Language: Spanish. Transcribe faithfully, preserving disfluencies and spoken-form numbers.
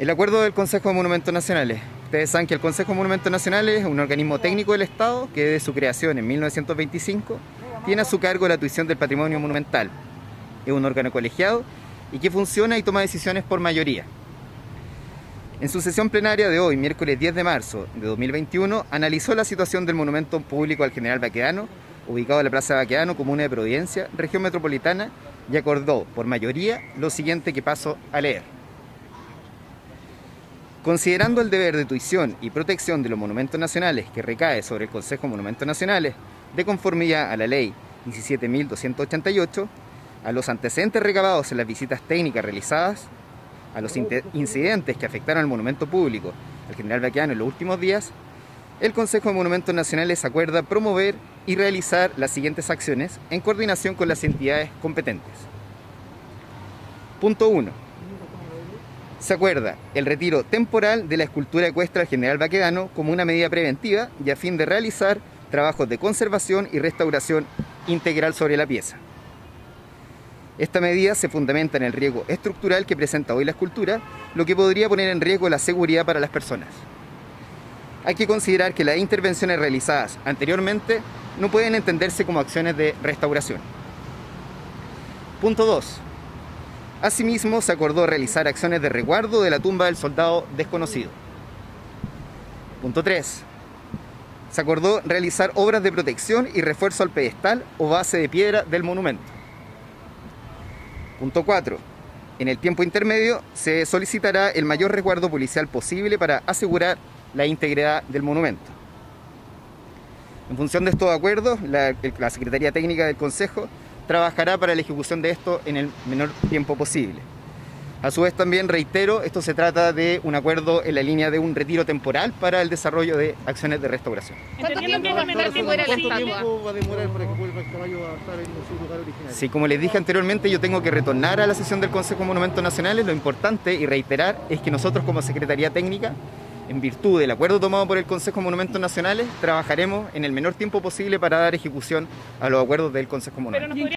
El acuerdo del Consejo de Monumentos Nacionales. Ustedes saben que el Consejo de Monumentos Nacionales es un organismo técnico del Estado que desde su creación en mil novecientos veinticinco tiene a su cargo la tuición del patrimonio monumental. Es un órgano colegiado y que funciona y toma decisiones por mayoría. En su sesión plenaria de hoy, miércoles diez de marzo de dos mil veintiuno, analizó la situación del monumento público al general Baquedano, ubicado en la Plaza Baquedano, comuna de Providencia, región metropolitana, y acordó por mayoría lo siguiente que paso a leer. Considerando el deber de tuición y protección de los monumentos nacionales que recae sobre el Consejo de Monumentos Nacionales, de conformidad a la Ley diecisiete mil doscientos ochenta y ocho, a los antecedentes recabados en las visitas técnicas realizadas, a los incidentes que afectaron al monumento público al general Baquedano en los últimos días, el Consejo de Monumentos Nacionales acuerda promover y realizar las siguientes acciones en coordinación con las entidades competentes. Punto uno. Se acuerda el retiro temporal de la escultura ecuestre al general Baquedano como una medida preventiva y a fin de realizar trabajos de conservación y restauración integral sobre la pieza. Esta medida se fundamenta en el riesgo estructural que presenta hoy la escultura, lo que podría poner en riesgo la seguridad para las personas. Hay que considerar que las intervenciones realizadas anteriormente no pueden entenderse como acciones de restauración. Punto dos. Asimismo, se acordó realizar acciones de resguardo de la tumba del soldado desconocido. Punto tres. Se acordó realizar obras de protección y refuerzo al pedestal o base de piedra del monumento. Punto cuatro. En el tiempo intermedio se solicitará el mayor resguardo policial posible para asegurar la integridad del monumento. En función de estos acuerdos, la, la Secretaría Técnica del Consejo trabajará para la ejecución de esto en el menor tiempo posible. A su vez también reitero, esto se trata de un acuerdo en la línea de un retiro temporal para el desarrollo de acciones de restauración. ¿Cuánto tiempo va a demorar para que vuelva el caballo a estar en su lugar original? Sí, como les dije anteriormente, yo tengo que retornar a la sesión del Consejo de Monumentos Nacionales. Lo importante y reiterar es que nosotros como Secretaría Técnica, en virtud del acuerdo tomado por el Consejo de Monumentos Nacionales, trabajaremos en el menor tiempo posible para dar ejecución a los acuerdos del Consejo de Monumentos.